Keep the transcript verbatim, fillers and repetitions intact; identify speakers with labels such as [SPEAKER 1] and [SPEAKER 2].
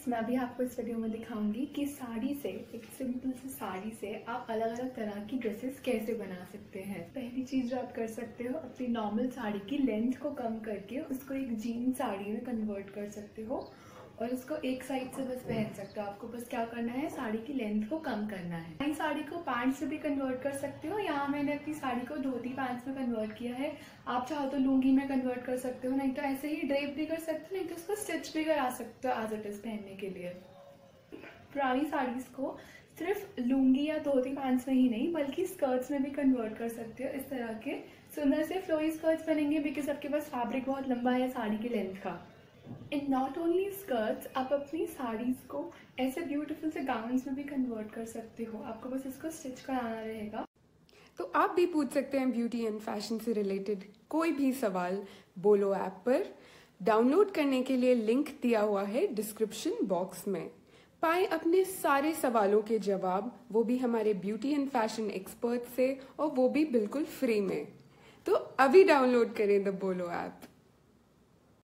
[SPEAKER 1] Friends, मैं अभी आपको इस वीडियो में दिखाऊंगी कि साड़ी से, एक सिंपल सी साड़ी से आप अलग अलग तरह की ड्रेसेस कैसे बना सकते हैं। पहली चीज जो आप कर सकते हो, अपनी नॉर्मल साड़ी की लेंथ को कम करके उसको एक जीन साड़ी में कन्वर्ट कर सकते हो और उसको एक साइड से बस पहन सकते हो। आपको बस क्या करना है, साड़ी की लेंथ को कम करना है। नई साड़ी को पैंट से भी कन्वर्ट कर सकते हो। यहाँ मैंने अपनी साड़ी को धोती पैंट्स में कन्वर्ट किया है। आप चाहो तो लुंगी में कन्वर्ट कर सकते हो, नहीं तो ऐसे ही ड्रेप भी कर सकते हो, नहीं तो उसको स्टिच भी करा सकते हो एज इट इज पहनने के लिए। पुरानी साड़ीज को सिर्फ लुंगी या धोती पैंट्स में ही नहीं बल्कि स्कर्ट्स में भी कन्वर्ट कर सकते हो। इस तरह के सुंदर से फ्लोई स्कर्ट्स बनेंगे बिकॉज आपके पास फैब्रिक बहुत लंबा है साड़ी की लेंथ का। इन नॉट ओनली स्कर्ट्स, आप अपनी साड़ीज को ऐसे ब्यूटीफुल से गाउन्स में भी कन्वर्ट कर सकते हो। आपको बस इसको स्टिच कराना रहेगा।
[SPEAKER 2] तो आप भी पूछ सकते हैं ब्यूटी एंड फैशन से रिलेटेड कोई भी सवाल बोलो ऐप पर। डाउनलोड करने के लिए लिंक दिया हुआ है डिस्क्रिप्शन बॉक्स में। पाएं अपने सारे सवालों के जवाब, वो भी हमारे ब्यूटी एंड फैशन एक्सपर्ट से, और वो भी बिल्कुल फ्री में। तो अभी डाउनलोड करें द बोलो ऐप।